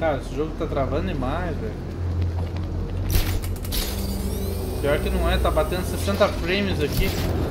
Cara, esse jogo tá travando demais, velho. Pior que não é, tá batendo 60 frames aqui.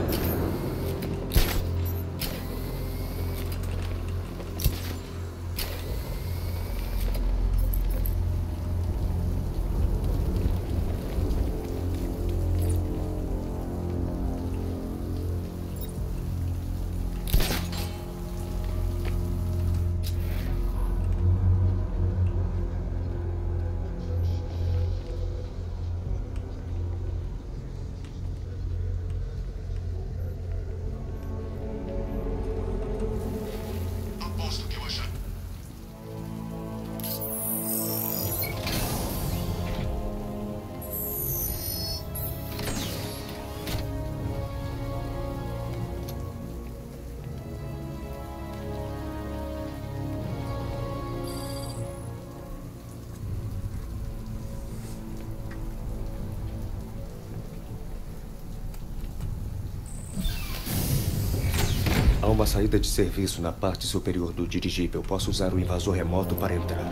Há uma saída de serviço na parte superior do dirigível. Posso usar o invasor remoto para entrar.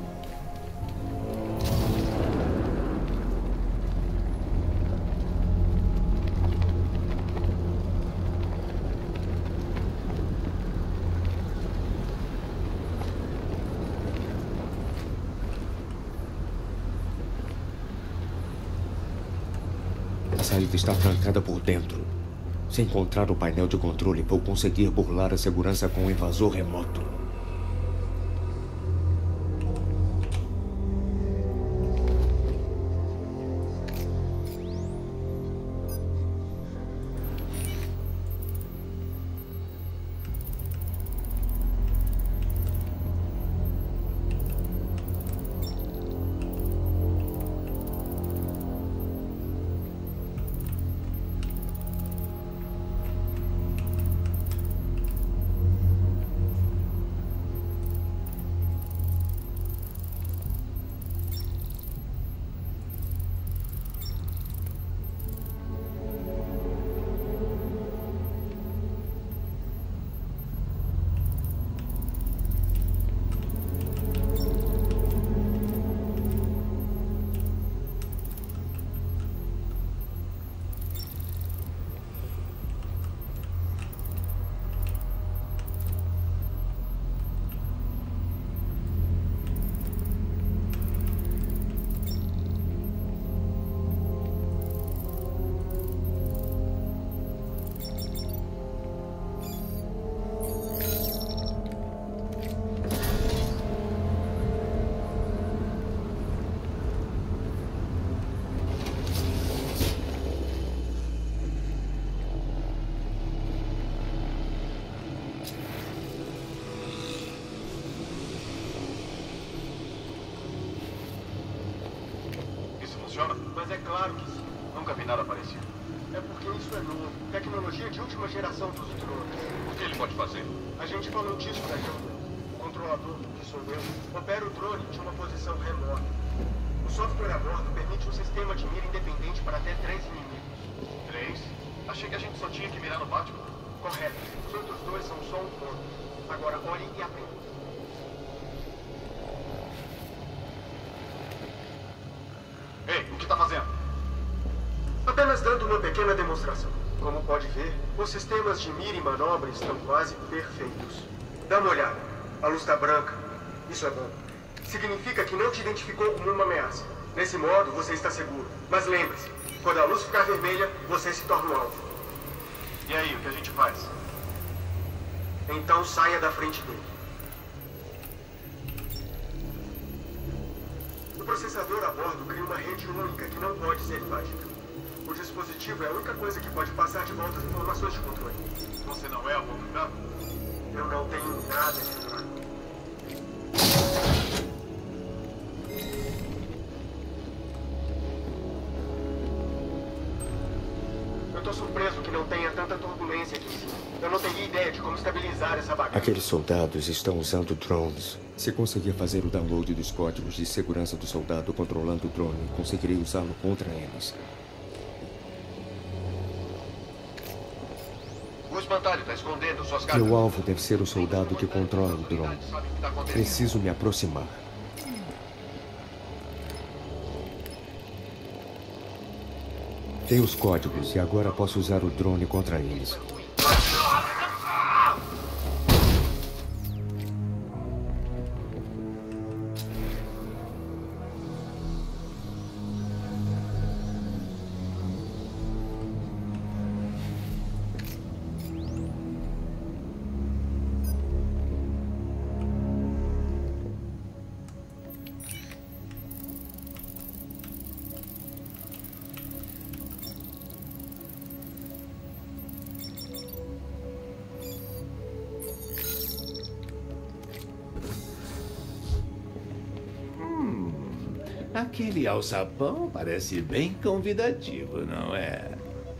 A saída está trancada por dentro. Se encontrar o painel de controle, vou conseguir burlar a segurança com o invasor remoto. Mas é claro que sim. Nunca vi nada parecido. É porque isso é novo. Tecnologia de última geração dos drones. O que ele pode fazer? A gente falou disso na reunião. O controlador, que sou eu, opera o drone de uma posição remota. O software a bordo permite um sistema de mira independente para até 3 inimigos. 3? Achei que a gente só tinha que mirar no Batman. Correto. Os outros 2 são só um ponto. Agora olhe e aprenda. Ei, o que tá fazendo? Apenas dando uma pequena demonstração. Como pode ver, os sistemas de mira e manobra estão quase perfeitos. Dá uma olhada. A luz está branca. Isso é bom. Significa que não te identificou como uma ameaça. Nesse modo, você está seguro. Mas lembre-se, quando a luz ficar vermelha, você se torna um alvo. E aí, o que a gente faz? Então saia da frente dele. O processador a bordo cria uma rede única que não pode ser falha. O dispositivo é a única coisa que pode passar de volta as informações de controle. Você não é a boca fraca? Eu não tenho nada de fraco. Eu tô surpreso que não tenha tanta turbulência aqui em cima. Eu não teria ideia de como estabilizar essa bagaça. Aqueles soldados estão usando drones. Se conseguir fazer o download dos códigos de segurança do soldado controlando o drone, conseguirei usá-lo contra eles. O espantalho tá escondendo suas cartas. Meu alvo deve ser o soldado que controla o drone. Preciso me aproximar. Tem os códigos e agora posso usar o drone contra eles. Aquele alçapão parece bem convidativo, não é?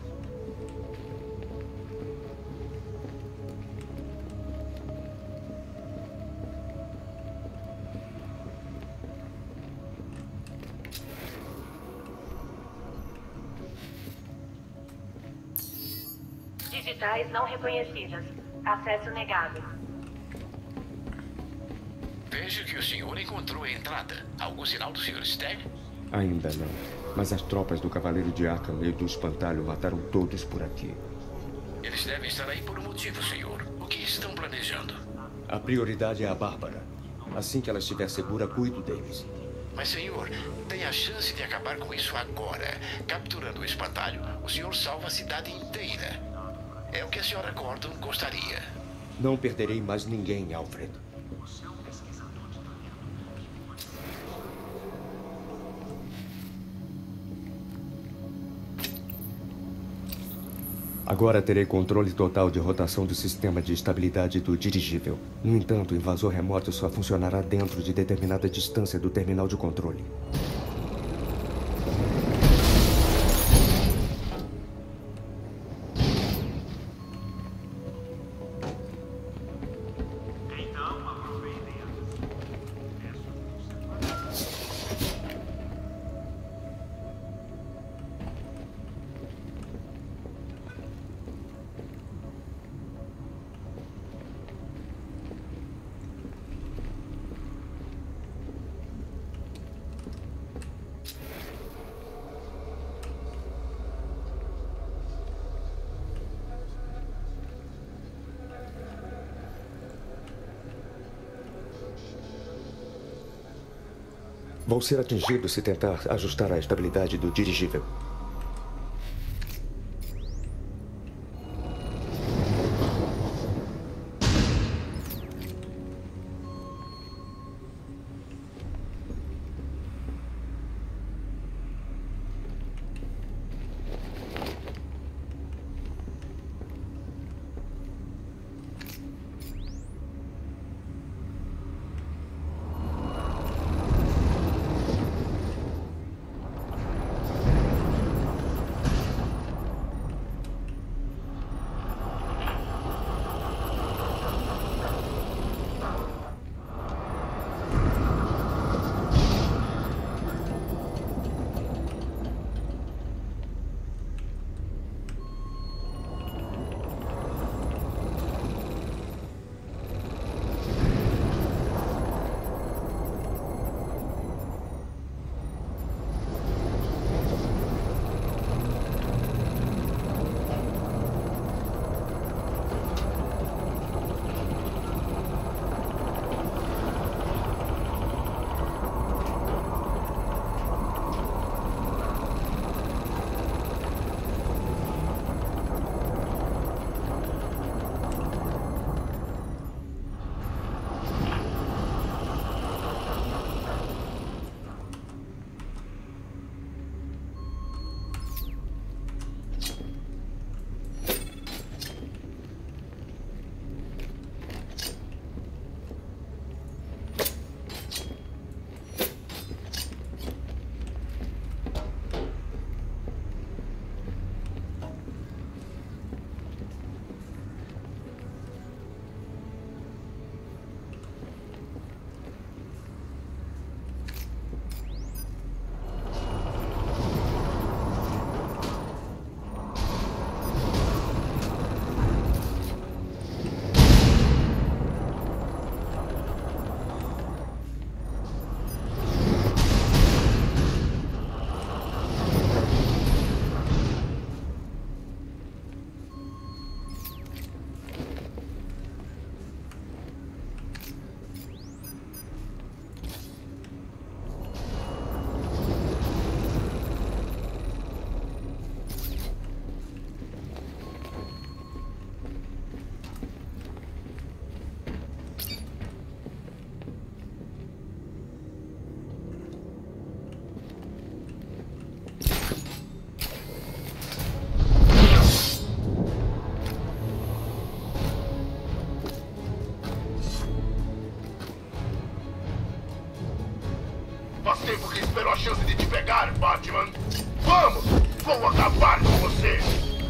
Digitais não reconhecidas. Acesso negado. Vejo que o senhor encontrou a entrada. Algum sinal do Sr. Stagg? Ainda não. Mas as tropas do Cavaleiro de Arkham e do Espantalho mataram todos por aqui. Eles devem estar aí por um motivo, senhor. O que estão planejando? A prioridade é a Bárbara. Assim que ela estiver segura, cuido deles. Mas, senhor, tem a chance de acabar com isso agora. Capturando o espantalho, o senhor salva a cidade inteira. É o que a senhora Gordon gostaria. Não perderei mais ninguém, Alfred. Agora terei controle total de rotação do sistema de estabilidade do dirigível. No entanto, o invasor remoto só funcionará dentro de determinada distância do terminal de controle. Vão ser atingidos se tentar ajustar a estabilidade do dirigível. Batman! Vamos! Vou acabar com você!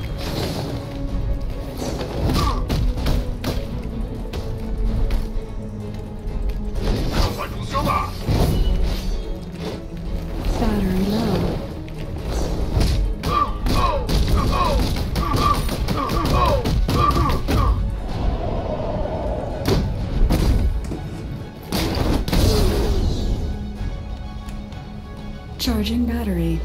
Não vai funcionar! Battery low. Charging battery.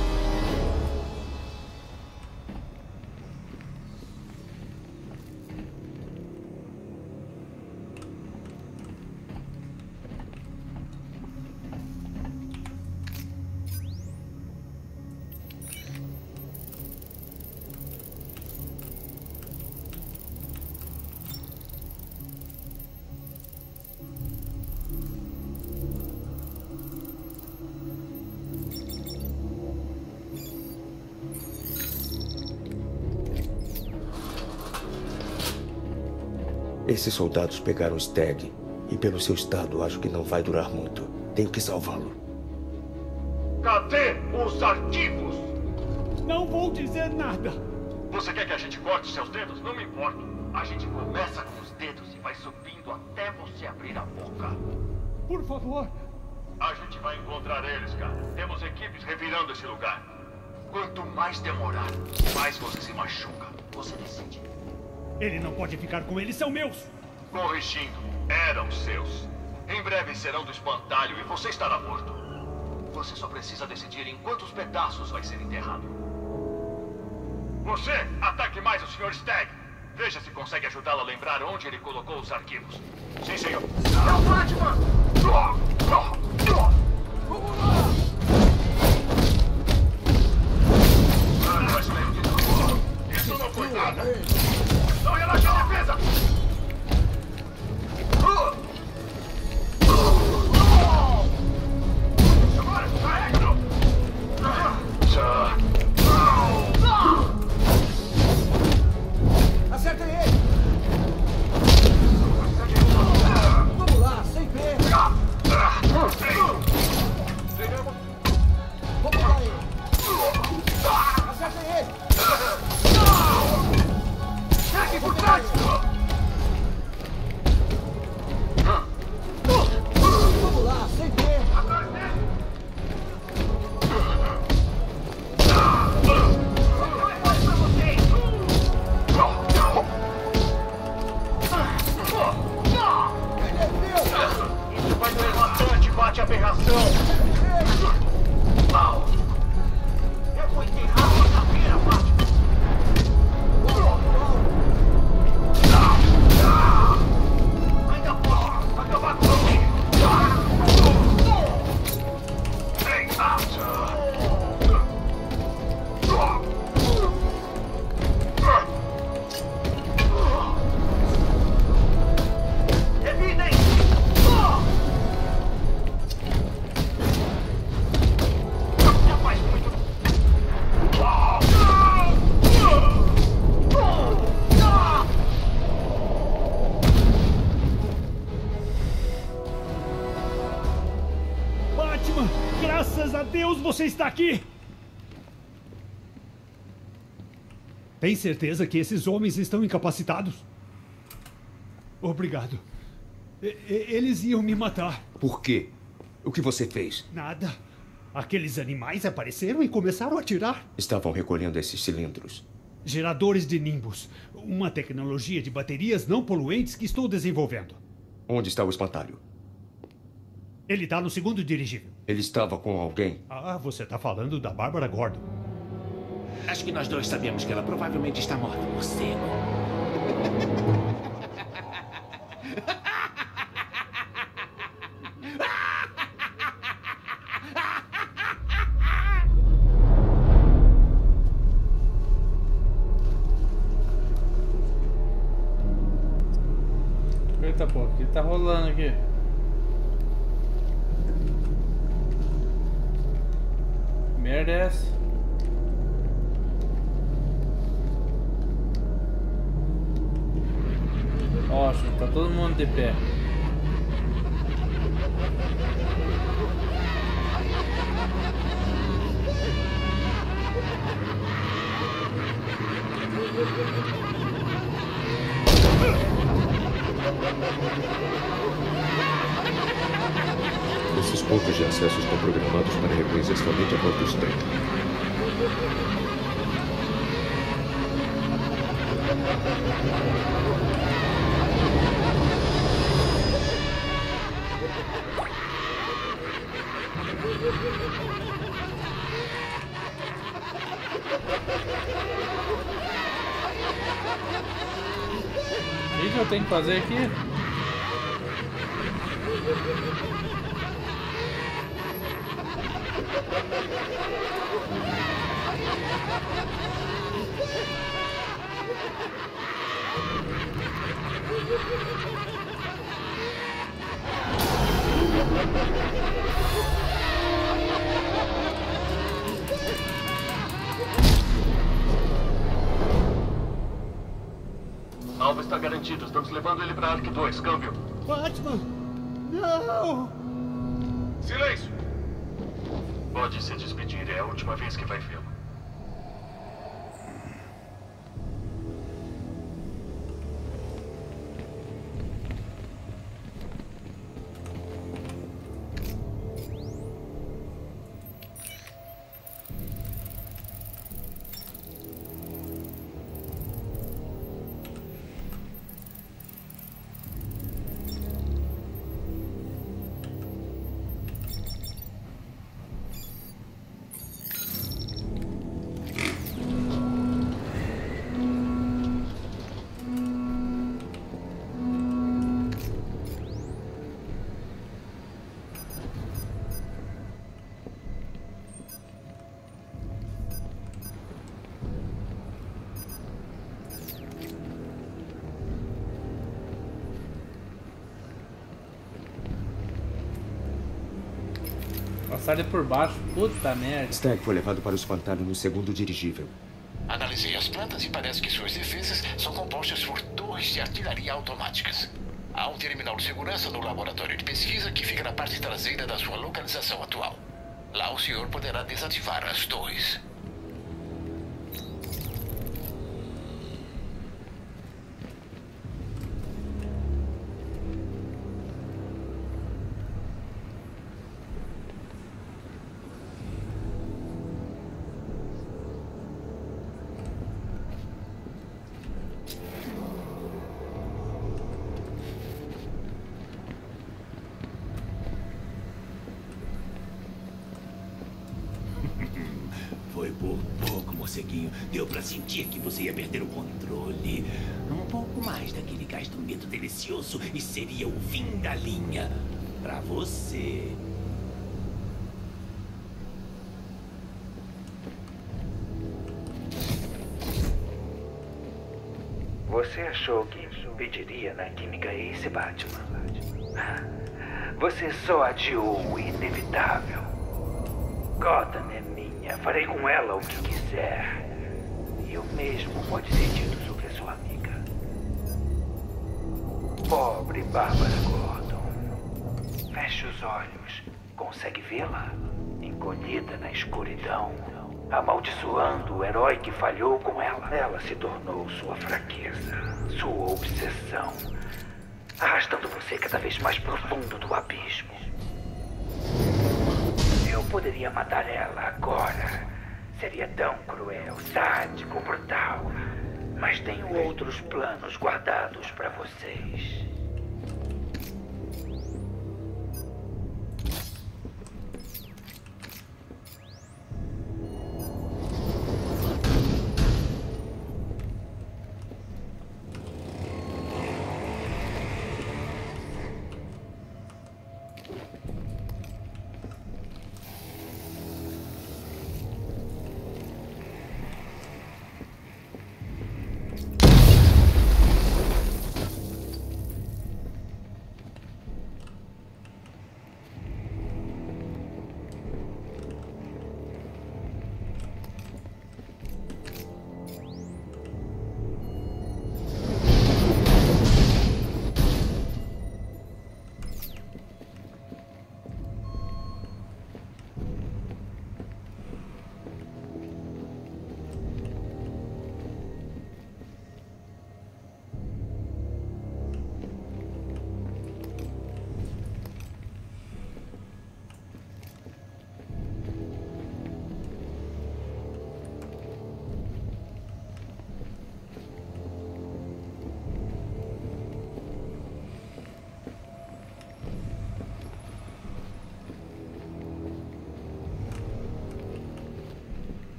Esses soldados pegaram Stagg. E pelo seu estado, acho que não vai durar muito. Tenho que salvá-lo. Cadê os arquivos? Não vou dizer nada. Você quer que a gente corte seus dedos? Não me importo. A gente começa com os dedos e vai subindo até você abrir a boca. Por favor. A gente vai encontrar eles, cara. Temos equipes revirando esse lugar. Quanto mais demorar, mais você se machuca. Você decide. Ele não pode ficar com eles, são meus. Corrigindo, eram seus. Em breve serão do espantalho e você estará morto. Você só precisa decidir em quantos pedaços vai ser enterrado. Você, ataque mais o Sr. Stagg. Veja se consegue ajudá-lo a lembrar onde ele colocou os arquivos. Sim, senhor. É o Batman! Vamos lá! Isso não foi nada! Não relaxa a defesa! Agora, carrega-no! Acertem ele! Vamos lá, sem pressa! Vamos lá, ele! Acertem ele! Chegue por trás! Vamos lá, sem pressa! Atrás dele! Isso vai doer bastante, bate a aberração! Eu vou enterrar sua caveira, Batman! Ainda posso acabar com você! Evitem! Já faz muito. Batman, graças a Deus você está aqui. Tem certeza que esses homens estão incapacitados? Obrigado. Eles iam me matar. Por quê? O que você fez? Nada. Aqueles animais apareceram e começaram a atirar. Estavam recolhendo esses cilindros. Geradores de Nimbus. Uma tecnologia de baterias não poluentes que estou desenvolvendo. Onde está o espantalho? Ele está no segundo dirigível. Ele estava com alguém? Ah, você está falando da Bárbara Gordon. Acho que nós dois sabemos que ela provavelmente está morta, morcego. Eita, pô, o que tá rolando aqui? Que merda é essa? Ótimo, tá todo mundo de pé. Esses pontos de acesso estão programados para reconhecer somente a voz do estranho. O que eu tenho que fazer aqui? Alvo está garantido. Estamos levando ele para Ark 2. Câmbio. Batman! Não! Silêncio! Pode se despedir. É a última vez que vai vê-lo. Passar ele por baixo. Puta merda. Stagg foi levado para o espantalho no segundo dirigível. Analisei as plantas e parece que suas defesas são compostas por torres de artilharia automáticas. Há um terminal de segurança no laboratório de pesquisa que fica na parte traseira da sua localização atual. Lá o senhor poderá desativar as torres. Foi por pouco, morceguinho. Deu pra sentir que você ia perder o controle. Um pouco mais daquele gás do medo delicioso e seria o fim da linha. Pra você. Você achou que impediria na química Ace, Batman? Você só adiou o inevitável. Gotham é minha. Farei com ela o que quiser. E o mesmo pode ser dito sobre a sua amiga. Pobre Bárbara Gordon. Feche os olhos. Consegue vê-la? Encolhida na escuridão. Amaldiçoando o herói que falhou com ela. Ela se tornou sua fraqueza, sua obsessão, arrastando você cada vez mais profundo do abismo. Eu poderia matar ela agora. Seria tão cruel, sádico, brutal. Mas tenho outros planos guardados para vocês.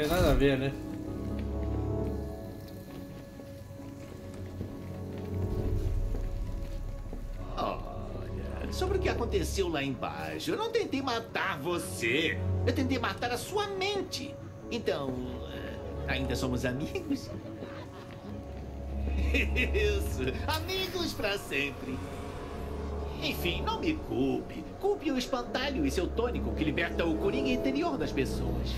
tem nada a ver, né? Olha, sobre o que aconteceu lá embaixo, eu não tentei matar você. Eu tentei matar a sua mente. Então, ainda somos amigos? Isso, amigos pra sempre. Enfim, não me culpe. Culpe o espantalho e seu tônico que liberta o coringa interior das pessoas.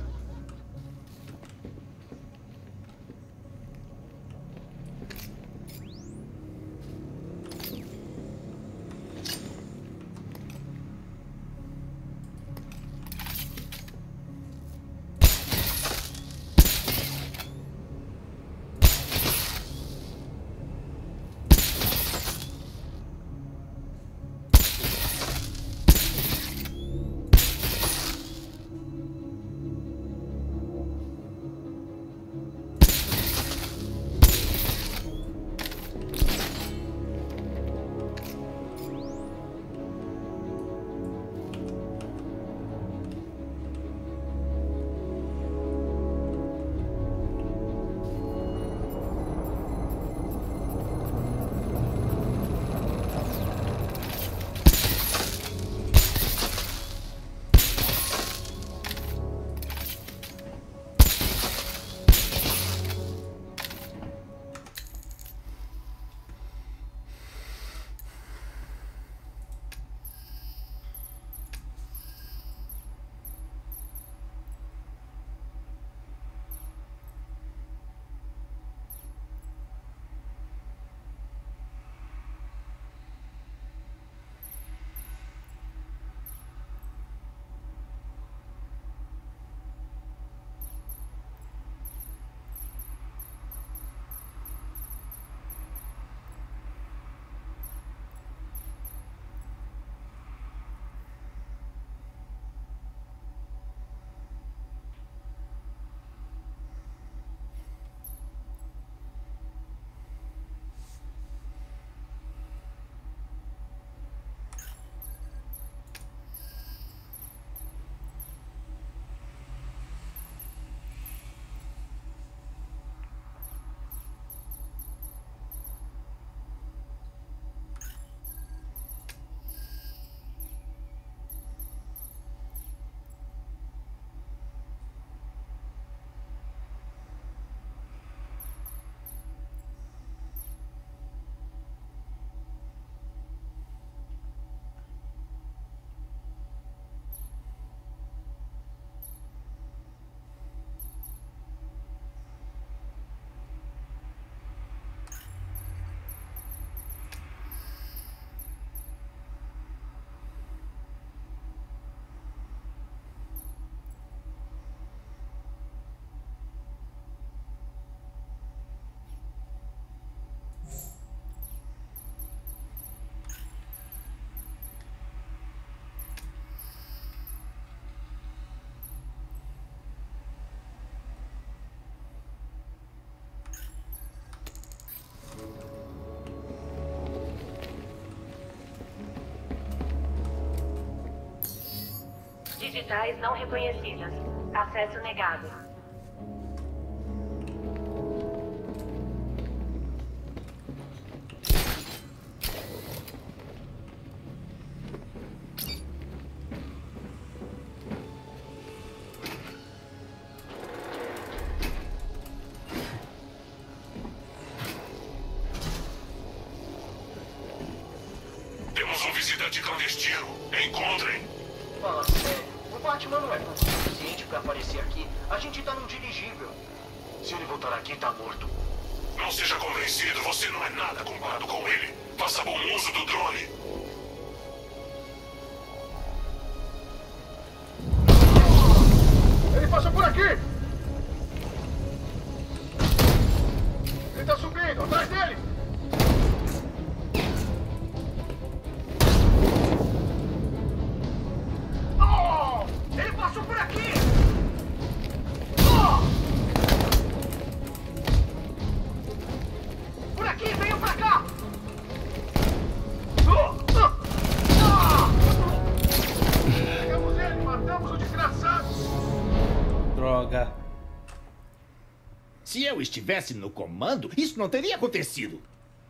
Digitais não reconhecidas. Acesso negado. Temos um visitante clandestino. Encontrem. Fala sério. O Batman não é bom o suficiente pra aparecer aqui. A gente tá num dirigível. Se ele voltar aqui, tá morto. Não seja convencido, você não é nada comparado com ele. Faça bom uso do drone. Ele passou por aqui! Ele tá subindo, atrás dele! Ele passou por aqui! Por aqui, venham pra cá! Pegamos ele, matamos o desgraçado! Droga. Se eu estivesse no comando, isso não teria acontecido.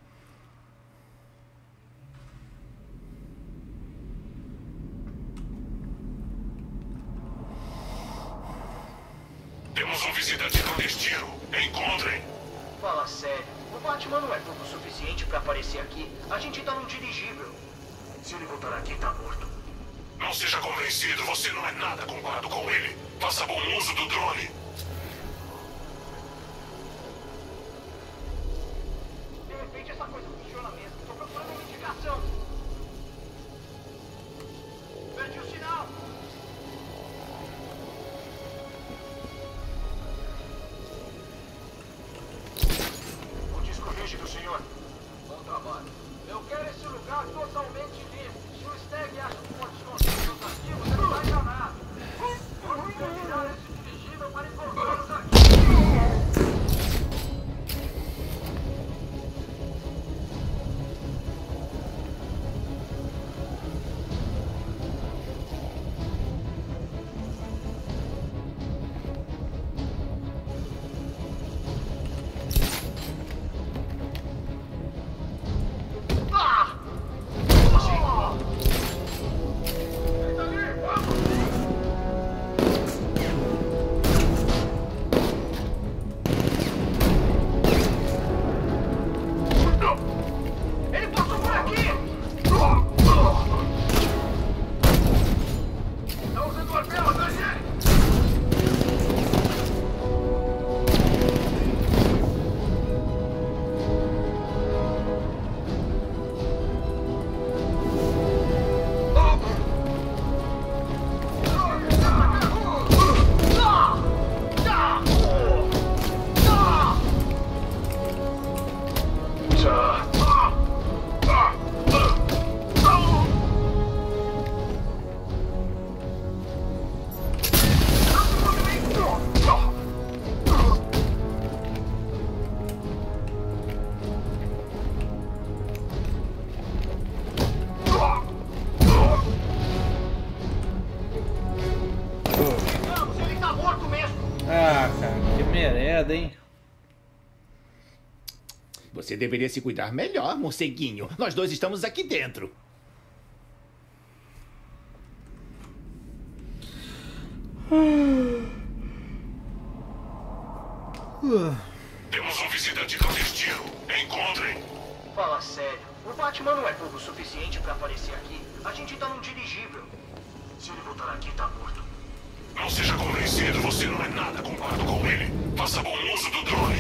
Temos um visitante clandestino. Encontrem. Fala sério. O Batman não é pouco o suficiente pra aparecer aqui. A gente tá num dirigível. Se ele voltar aqui, tá morto. Não seja convencido. Você não é nada comparado com ele. Faça bom uso do drone. De repente essa coisa funciona mesmo. Tô procurando uma indicação. Perdi o sinal. O disco rígido, senhor. Bom trabalho. Eu quero esse lugar totalmente limpo. Se o Stag acha que pode esconder os arquivos, ele vai enganado. Vamos convidar esse dirigível para encontrar os arquivos. Hein? Você deveria se cuidar melhor, morceguinho. Nós dois estamos aqui dentro. Temos um visitante clandestino. Encontrem. Fala sério. O Batman não é pouco o suficiente pra aparecer aqui. A gente tá num dirigível. Se ele voltar aqui, tá morto. Não seja convencido. Você não é nada comparado com ele. Faça bom uso do drone.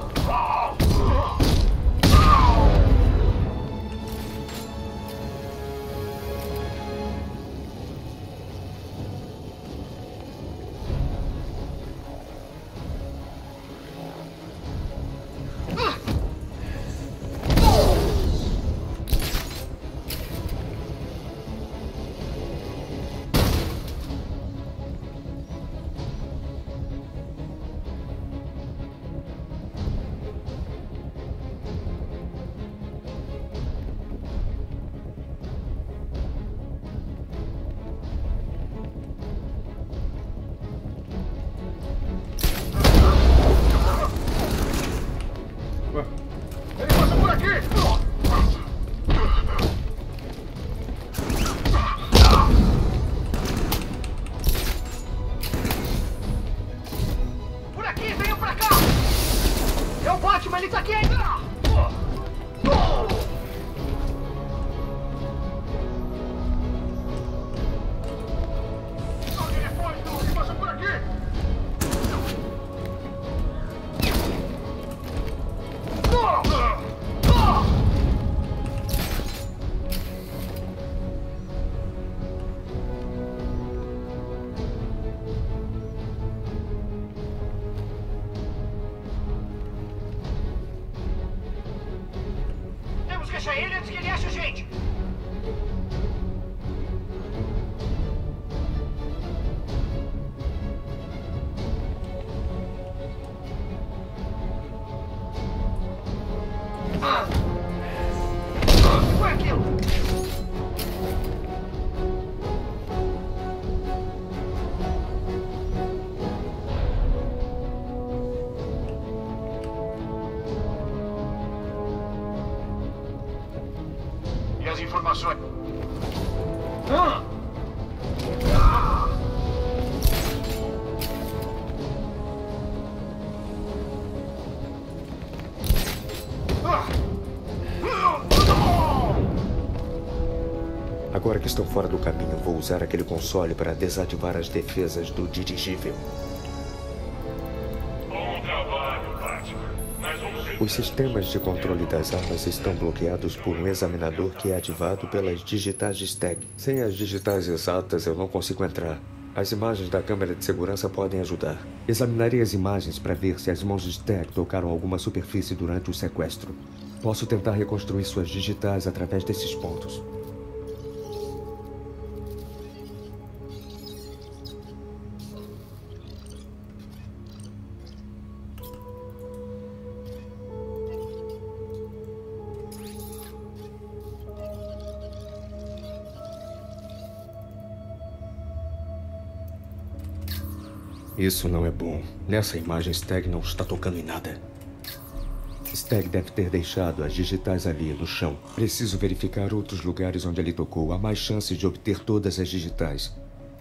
Deixa ele antes que ele ache a gente. Foi aquilo. informações. Agora que estão fora do caminho, vou usar aquele console para desativar as defesas do dirigível. Bom trabalho, Batman. Mas vamos ver. Os sistemas de controle das armas estão bloqueados por um examinador que é ativado pelas digitais de Stagg. Sem as digitais exatas, eu não consigo entrar. As imagens da câmera de segurança podem ajudar. Examinarei as imagens para ver se as mãos de Stagg tocaram alguma superfície durante o sequestro. Posso tentar reconstruir suas digitais através desses pontos. Isso não é bom. Nessa imagem, Stagg não está tocando em nada. Stagg deve ter deixado as digitais ali, no chão. Preciso verificar outros lugares onde ele tocou. Há mais chances de obter todas as digitais.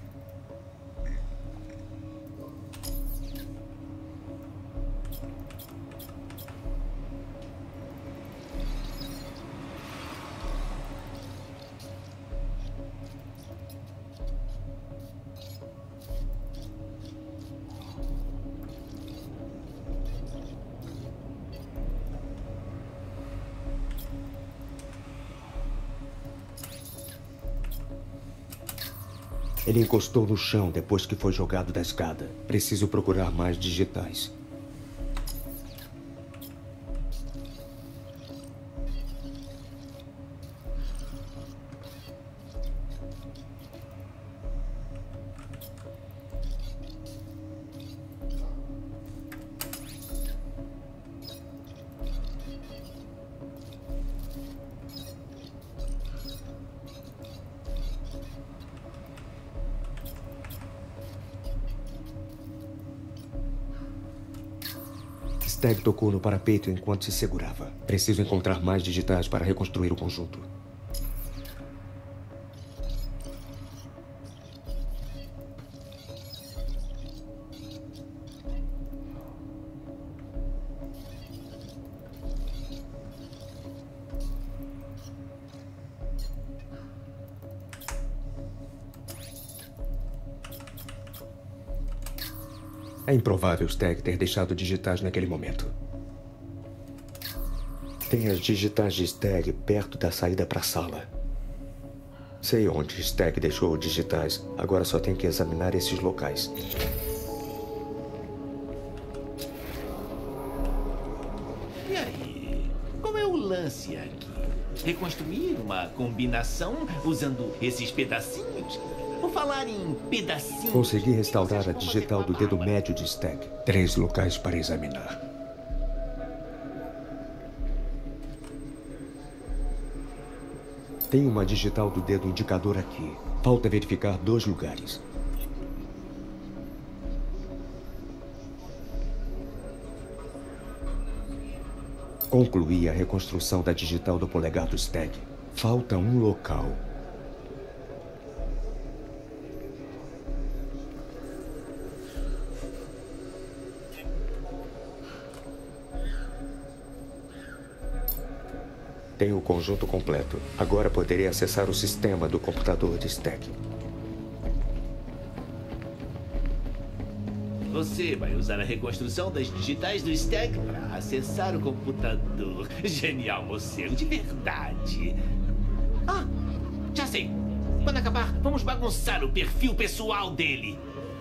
Ele encostou no chão depois que foi jogado da escada. Preciso procurar mais digitais. Stagg tocou no parapeito enquanto se segurava. Preciso encontrar mais digitais para reconstruir o conjunto. É improvável Stagg ter deixado digitais naquele momento. Tem as digitais de Stagg perto da saída para a sala. Sei onde Stagg deixou digitais. Agora só tenho que examinar esses locais. E aí? Qual é o lance aqui? Reconstruir uma combinação usando esses pedacinhos? Por falar em pedacinhos... Consegui restaurar a digital do dedo médio de Stagg. 3 locais para examinar. Tem uma digital do dedo indicador aqui. Falta verificar 2 lugares. Concluí a reconstrução da digital do polegar do Stagg. Falta um local. Tenho o conjunto completo. Agora poderei acessar o sistema do computador de Stagg. Você vai usar a reconstrução das digitais do Stagg para acessar o computador. Genial, moceiro, de verdade. Ah, já sei. Quando acabar, vamos bagunçar o perfil pessoal dele.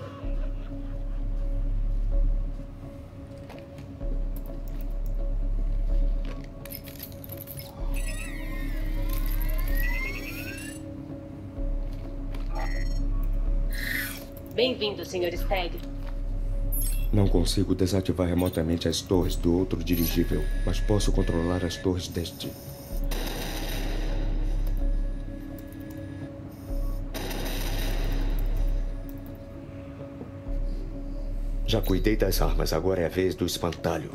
Bem-vindo, Sr. Stagg. Não consigo desativar remotamente as torres do outro dirigível, mas posso controlar as torres deste. Já cuidei das armas, agora é a vez do espantalho.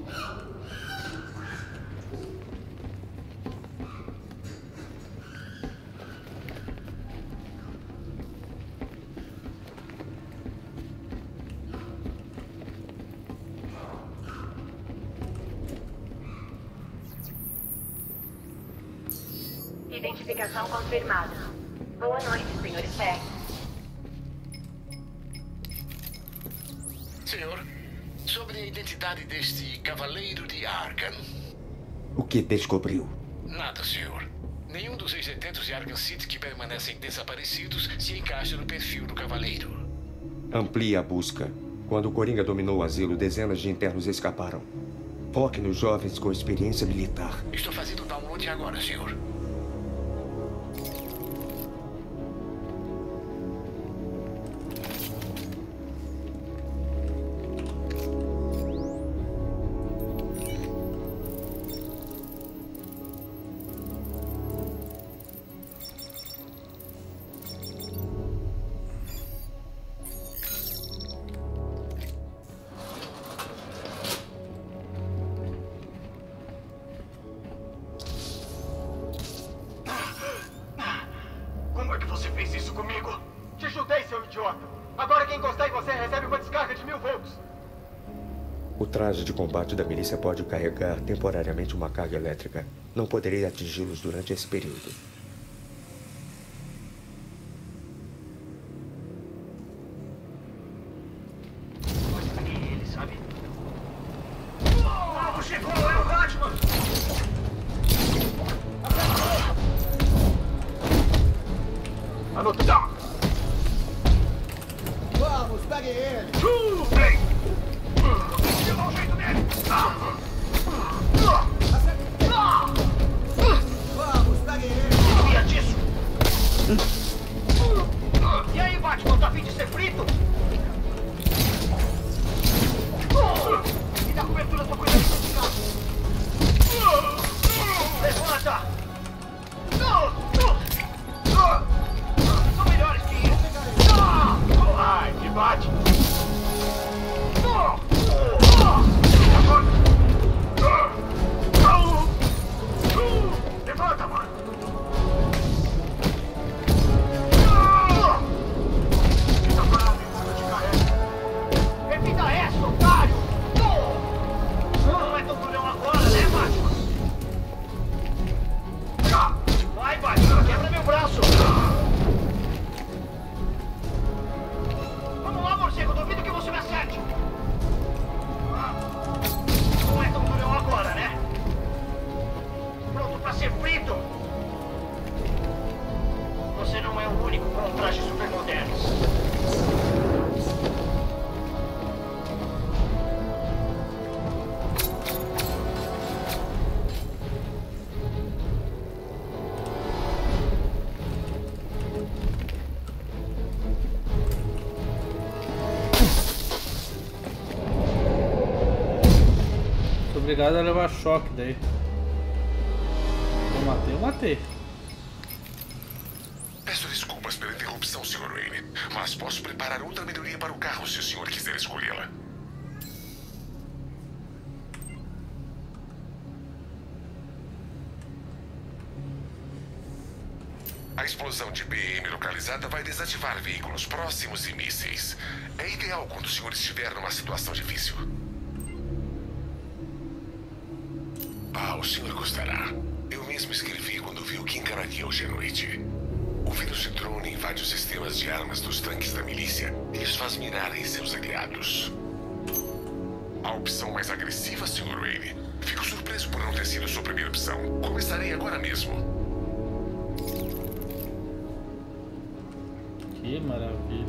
Identificação confirmada. Boa noite, Sr. Stagg. Senhor, sobre a identidade deste Cavaleiro de Arkham. O que descobriu? Nada, senhor. Nenhum dos ex-detentos de Arkham City que permanecem desaparecidos se encaixa no perfil do Cavaleiro. Amplie a busca. Quando o Coringa dominou o asilo, dezenas de internos escaparam. Foque nos jovens com experiência militar. Estou fazendo o download agora, senhor. O traje de combate da milícia pode carregar temporariamente uma carga elétrica. Não poderei atingi-los durante esse período. Ele sabe? O alvo chegou, é o Batman! Anotado! Vamos, pegue ele! Dá um jeito nele! Vamos, pegue ele! Sabia disso! E aí, Batman, tá a fim de ser frito? Me dá cobertura, tô cuidando desse carro! Levanta! São melhores que isso! Ai, me bate! Levanta, mano! Fica parado enquanto eu te carrego. Repita essa, otário! Não é tão durão agora, né, Batman? Vai, Batman, quebra meu braço! Vamos lá, morcego, duvido que você me acerte! Não é tão durão agora, né? Pronto pra ser frito? Você não é o único com um traje super moderno. Obrigado a levar choque daí. Eu matei. Peço desculpas pela interrupção, Sr. Wayne, mas posso preparar outra melhoria para o carro se o senhor quiser escolhê-la. A explosão de BM localizada vai desativar veículos próximos e mísseis. É ideal quando o senhor estiver numa situação difícil. Ah, o senhor gostará. Eu mesmo escrevi quando vi o que encararia hoje à noite. O vírus de drone invade os sistemas de armas dos tanques da milícia e os faz mirar em seus aliados. A opção mais agressiva, Sr. Wayne. Fico surpreso por não ter sido sua primeira opção. Começarei agora mesmo. Que maravilha.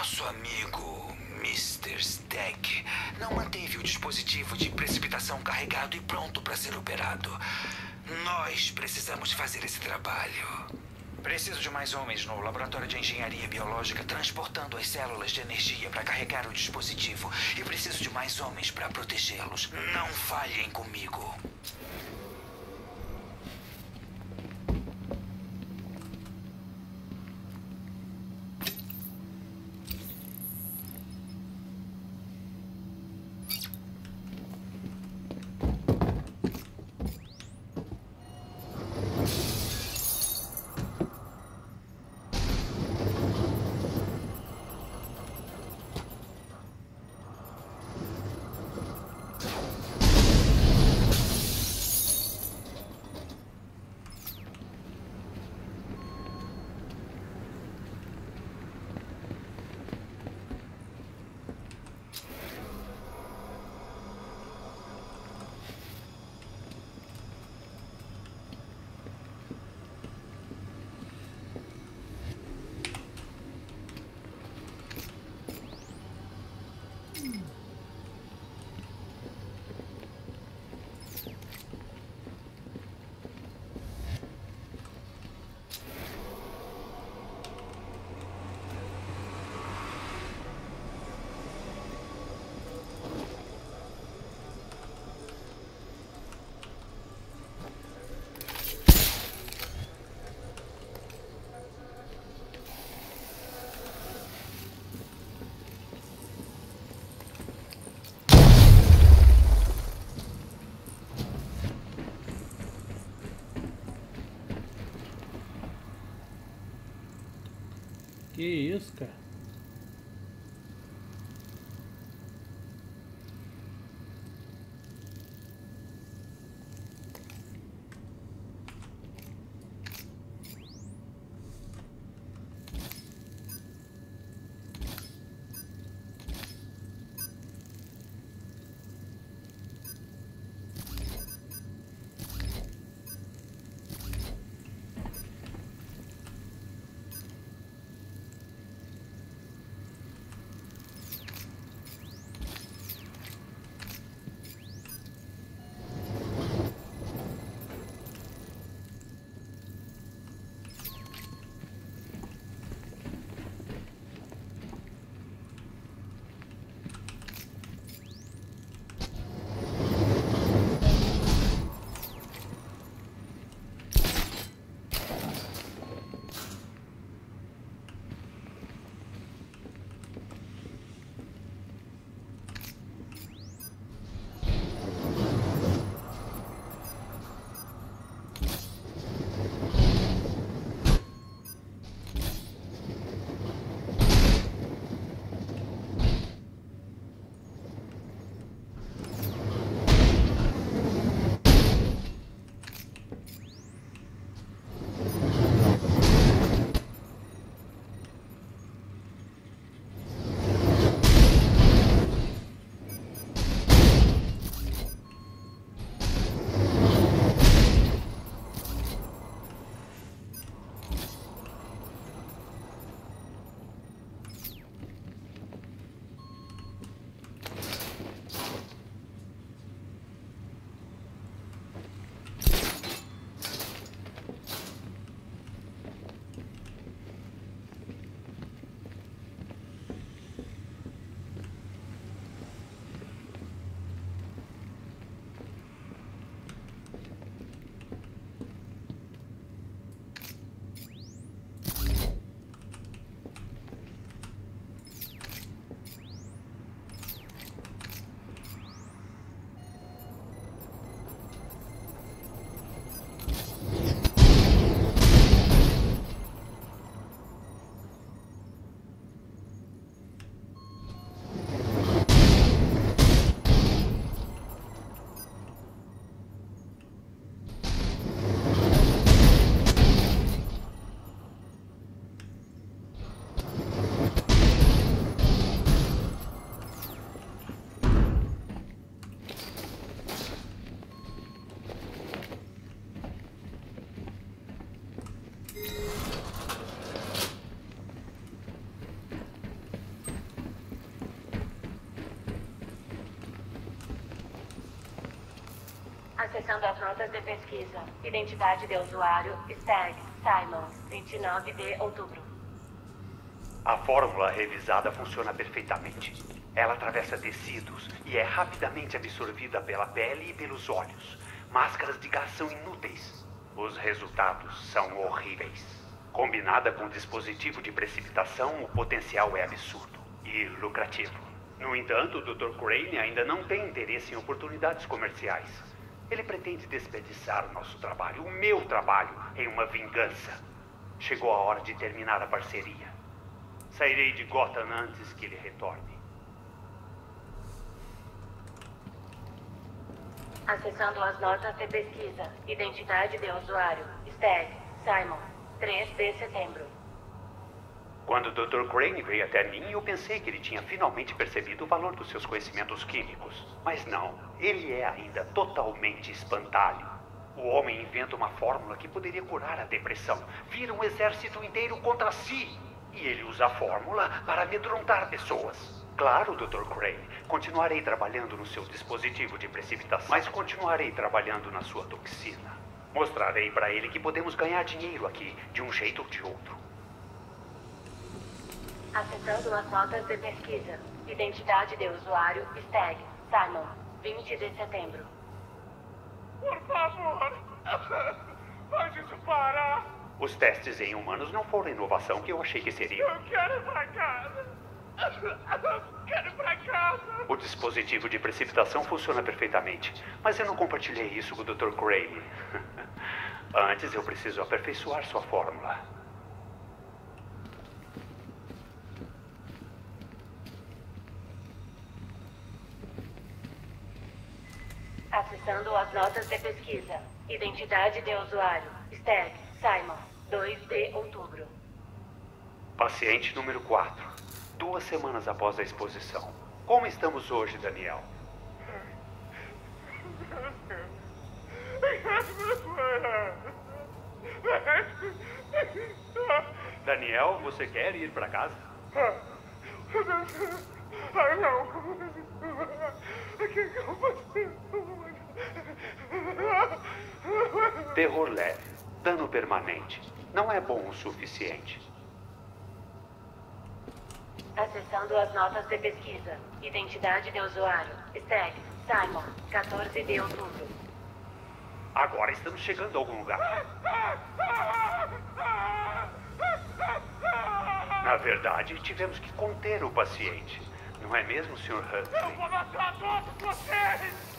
Nosso amigo Mr. Stagg não manteve o dispositivo de precipitação carregado e pronto para ser operado. Nós precisamos fazer esse trabalho. Preciso de mais homens no laboratório de engenharia biológica transportando as células de energia para carregar o dispositivo. E preciso de mais homens para protegê-los. Não falhem comigo. Que isso, cara? Acessando as notas de pesquisa. Identidade de usuário, Stag, Simon, 29 de outubro. A fórmula revisada funciona perfeitamente. Ela atravessa tecidos e é rapidamente absorvida pela pele e pelos olhos. Máscaras de gás são inúteis. Os resultados são horríveis. Combinada com o dispositivo de precipitação, o potencial é absurdo e lucrativo. No entanto, o Dr. Crane ainda não tem interesse em oportunidades comerciais. Ele pretende desperdiçar o nosso trabalho, o meu trabalho, em uma vingança. Chegou a hora de terminar a parceria. Sairei de Gotham antes que ele retorne. Acessando as notas de pesquisa. Identidade de usuário, Stag, Simon, 3 de setembro. Quando o Dr. Crane veio até mim, eu pensei que ele tinha finalmente percebido o valor dos seus conhecimentos químicos. Mas não, ele é ainda totalmente espantalho. O homem inventa uma fórmula que poderia curar a depressão. Vira um exército inteiro contra si. E ele usa a fórmula para amedrontar pessoas. Claro, Dr. Crane, continuarei trabalhando no seu dispositivo de precipitação, mas continuarei trabalhando na sua toxina. Mostrarei para ele que podemos ganhar dinheiro aqui, de um jeito ou de outro. Acessando as notas de pesquisa. Identidade de usuário, Stag, Simon, 20 de setembro. Por favor, faz isso parar. Os testes em humanos não foram a inovação que eu achei que seriam. Eu quero ir pra casa. Quero ir pra casa. O dispositivo de precipitação funciona perfeitamente, mas eu não compartilhei isso com o Dr. Crane. Antes eu preciso aperfeiçoar sua fórmula. Acessando as notas de pesquisa. Identidade de usuário, Stag, Simon, 2 de outubro. Paciente número 4. 2 semanas após a exposição. Como estamos hoje, Daniel? Daniel, você quer ir para casa? Terror leve, dano permanente. Não é bom o suficiente. Acessando as notas de pesquisa. Identidade de usuário, Stag, Simon, 14 de outubro. Agora estamos chegando a algum lugar. Na verdade, tivemos que conter o paciente. Não é mesmo, Sr. Huntley? Eu vou matar todos vocês!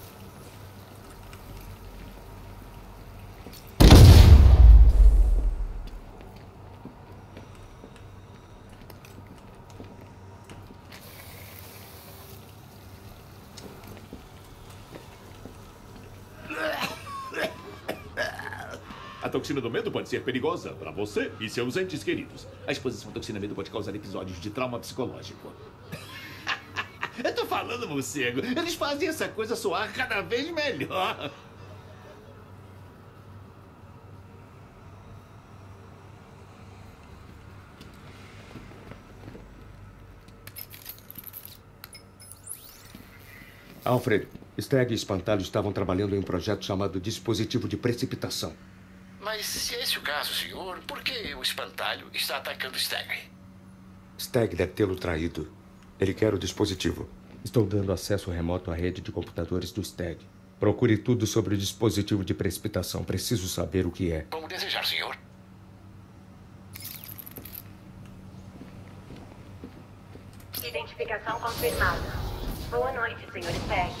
A toxina do medo pode ser perigosa para você e seus entes queridos. A exposição à toxina do medo pode causar episódios de trauma psicológico. Eu tô falando, morcego. Eles fazem essa coisa soar cada vez melhor. Alfred, Stag e Espantalho estavam trabalhando em um projeto chamado Dispositivo de Precipitação. Mas se é esse o caso, senhor, por que o Espantalho está atacando Stag? Stag deve tê-lo traído. Ele quer o dispositivo. Estou dando acesso remoto à rede de computadores do Stag. Procure tudo sobre o dispositivo de precipitação. Preciso saber o que é. Como desejar, senhor. Identificação confirmada. Boa noite, Sr. Stag.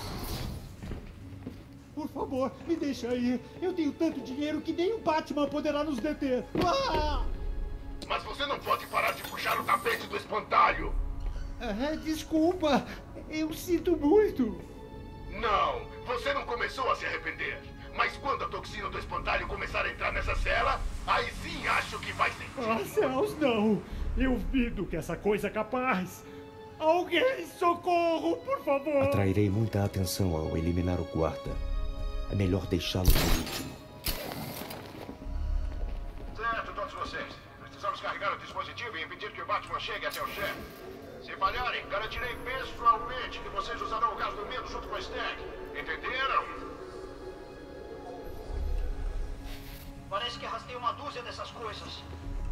Por favor, me deixa ir. Eu tenho tanto dinheiro que nem o Batman poderá nos deter. Ah! Mas você não pode parar de puxar o tapete do espantalho. Desculpa. Eu sinto muito. Não, você não começou a se arrepender. Mas quando a toxina do espantalho começar a entrar nessa cela, aí sim acho que vai sentir. Céus, não. Eu vi do que essa coisa é capaz. Alguém, socorro, por favor. Atrairei muita atenção ao eliminar o guarda. É melhor deixá-lo por último. Certo, todos vocês. Precisamos carregar o dispositivo e impedir que o Batman chegue até o chefe. Se falharem, garantirei pessoalmente que vocês usarão o gás do medo junto com o Stag. Entenderam? Parece que arrastei uma dúzia dessas coisas.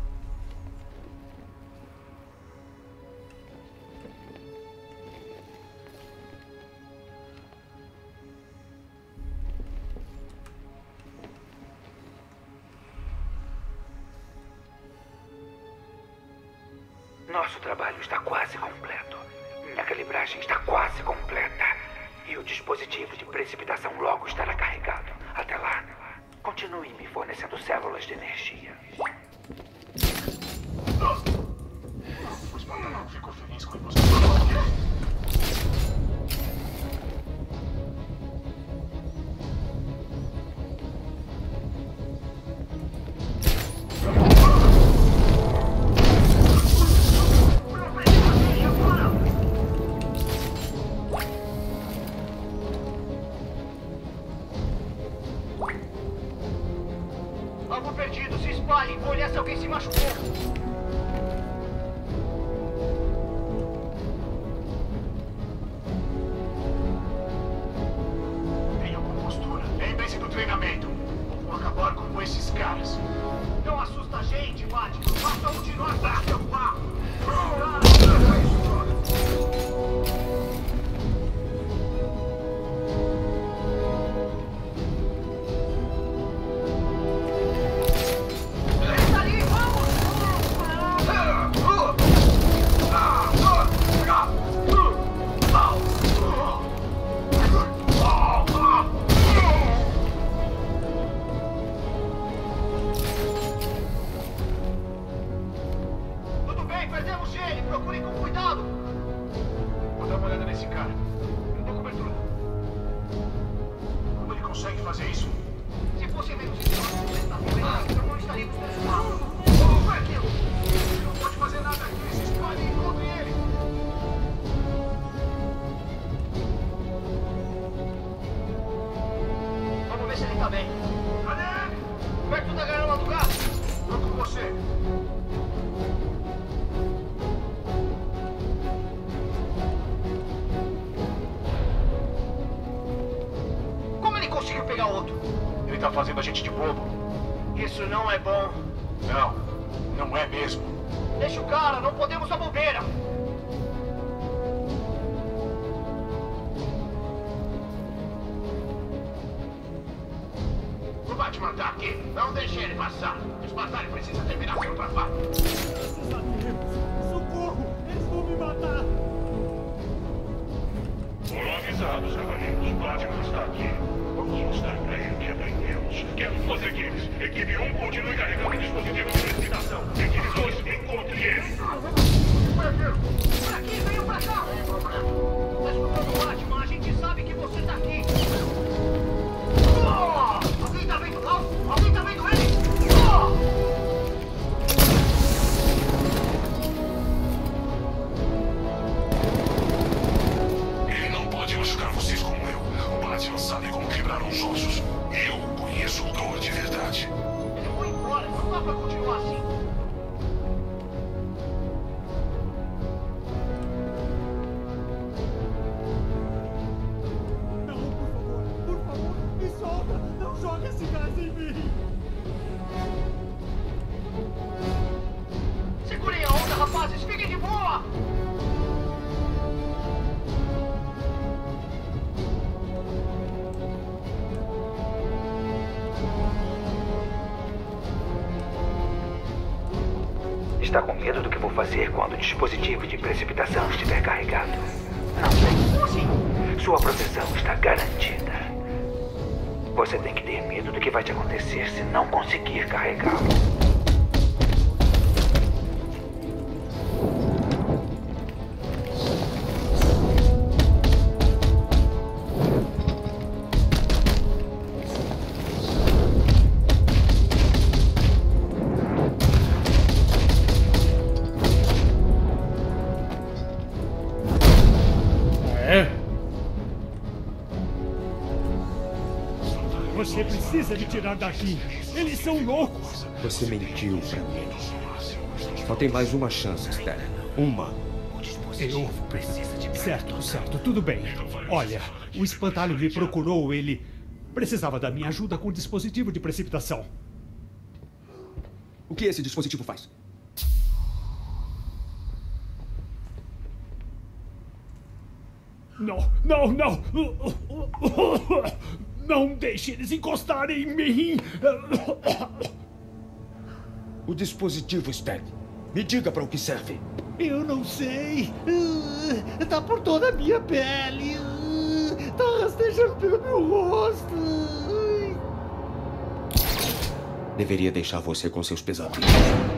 Nosso trabalho está quase completo. Minha calibragem está quase completa. E o dispositivo de precipitação logo estará carregado. Até lá, continue me fornecendo células de energia. O espantalhão ficou feliz quando você... Alvo perdido, se espalhem. Vou olhar se alguém se machucou. Tenham compostura. Lembrem-se do treinamento. Vou acabar com esses caras. Não assusta a gente, Batman. Basta um de nós dar seu pau. Procurem com cuidado! Vou dar uma olhada nesse cara. Eu dou cobertura. Como ele consegue fazer isso? Se fosse menos então não estaríamos nesse mal. Como foi aquilo? Ele não pode fazer nada aqui. Se espalhe e encontre ele. Vamos ver se ele tá bem. Cadê? Perto da gaiola do gato. Vou com você. Conseguiu pegar outro. Ele tá fazendo a gente de bobo. Isso não é bom. Não, não é mesmo. Deixa o cara, não podemos dar bobeira. O Batman tá aqui. Não deixe ele passar. O espantalho precisa terminar seu trabalho. Graças a Deus. Socorro! Eles vão me matar. Foram avisados, cavaleiros. Batman está aqui. Vamos mostrar pra ele o que aprendemos. Quero conseguires. Equipe 1, continue carregando o dispositivo de precipitação. Equipe 2, encontre ele. Por aqui, venham pra cá. Sem problema. Tá escutando, Batman? A gente sabe que você tá aqui. Alguém tá vendo mal? Alguém tá vendo ele? Ele não pode machucar vocês como eu. O Batman sabe como quebrar os ossos. Eu conheço dor de verdade. Ele foi embora, não dá pra continuar assim. Não, por favor, me solta. Não joga esse gás em mim. Segurem a onda, rapazes, fiquem de boa. Está com medo do que vou fazer quando o dispositivo de precipitação estiver carregado? Não sei. Sua proteção está garantida. Você tem que ter medo do que vai te acontecer se não conseguir carregá-lo. Você precisa me tirar daqui. Eles são loucos. Você mentiu pra mim. Só tem mais uma chance, Stella. Uma. Eu Certo, tudo bem. Olha, o espantalho me procurou, ele precisava da minha ajuda com o dispositivo de precipitação. O que esse dispositivo faz? Não, não, não! Não deixe eles encostarem em mim! O dispositivo, Stag. Me diga para o que serve. Eu não sei. Tá por toda a minha pele. Tá rastejando pelo meu rosto. Deveria deixar você com seus pesadelos.